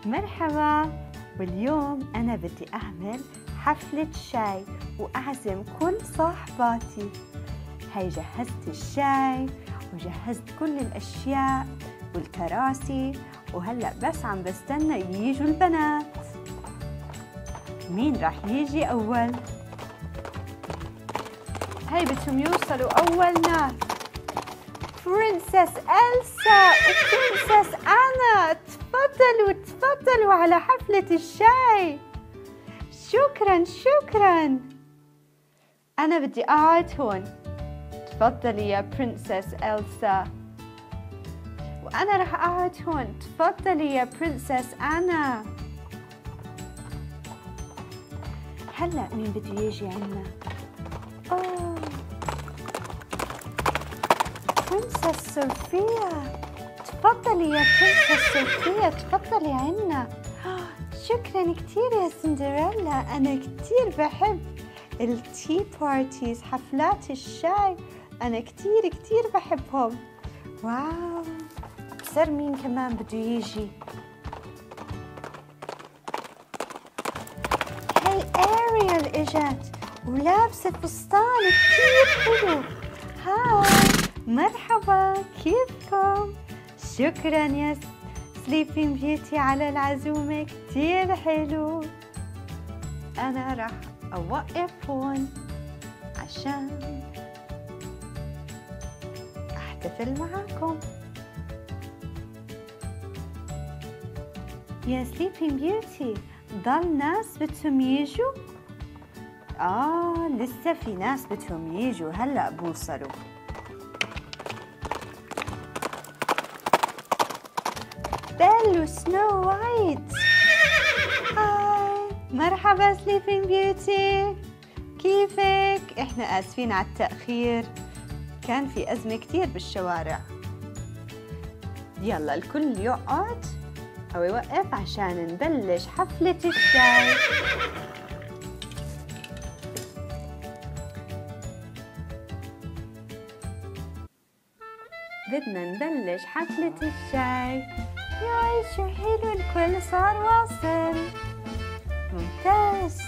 مرحبا، واليوم أنا بدي أعمل حفلة شاي وأعزم كل صاحباتي. هاي جهزت الشاي وجهزت كل الأشياء والكراسي، وهلأ بس عم بستنى ييجوا البنات. مين راح يجي أول؟ هاي بدهم يوصلوا أول ناس. برنسس إلسا وبرنسس أنا، تفضلوا على حفلة الشاي. شكرا. أنا بدي أقعد هون. تفضلي يا برنسس إلسا. وأنا رح أقعد هون. تفضلي يا برنسس أنا. هلأ مين بده يجي عنا؟ برنسس صوفيا. تفضلي يا برنسس صوفيا، تفضلي عنا. شكرا كتير يا سندريلا، أنا كتير بحب التي بارتيز، حفلات الشاي، أنا كتير بحبهم. واو، بصير مين كمان بده يجي؟ هاي أريال إجت ولابسة فستان كتير حلو. هاي مرحبا، كيفكم؟ شكرا يا سليبينج بيوتي على العزومة، كتير حلو. أنا راح أوقف هون عشان أحتفل معاكم. يا سليبينج بيوتي، ضل ناس بدهم يجوا؟ لسه في ناس بدهم يجوا، هلأ بوصلوا. بيل وسنو وايت. هاي مرحبا سليبينج بيوتي، كيفك؟ احنا آسفين على التأخير، كان في أزمة كتير بالشوارع. يلا الكل يقعد أو يوقف عشان نبلش حفلة الشاي. بدنا نبلش حفلة الشاي. ياي شو حلو، الكل صار واصل. ممتاز.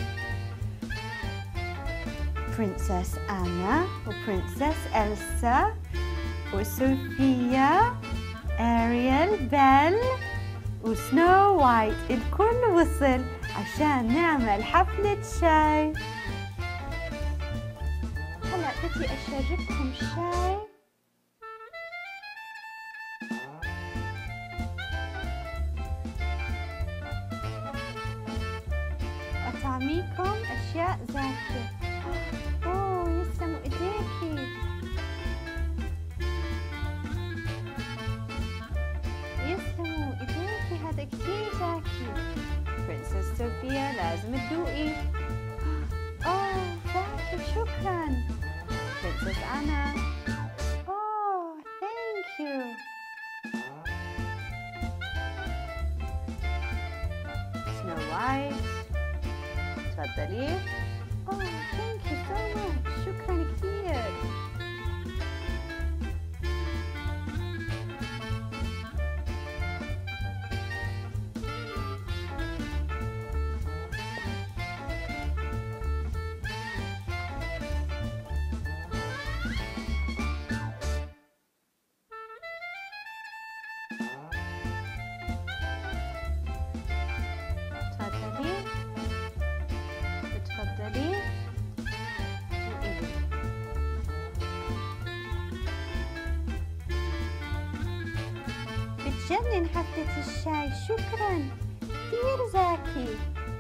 برنسس أنا وبرنسس إلسا وصوفيا، أريال، بيل وسنو وايت، الكل وصل عشان نعمل حفلة شاي. هلأ بدي أشربكم شاي. أطعميكم أشياء زاكية. يسلموا إيديكي. يسلموا إيديكي، هذا كتير زاكي. برنسس صوفيا لازم تدوقي. زاكي، شكرا. برنسس أنا. ثانك يو. سنو وايت، تفضلي. ثانك يو سو ماتش، شكرا كثير. تفضلي. بتجنن حفلة الشاي، شكرا كثير زاكي.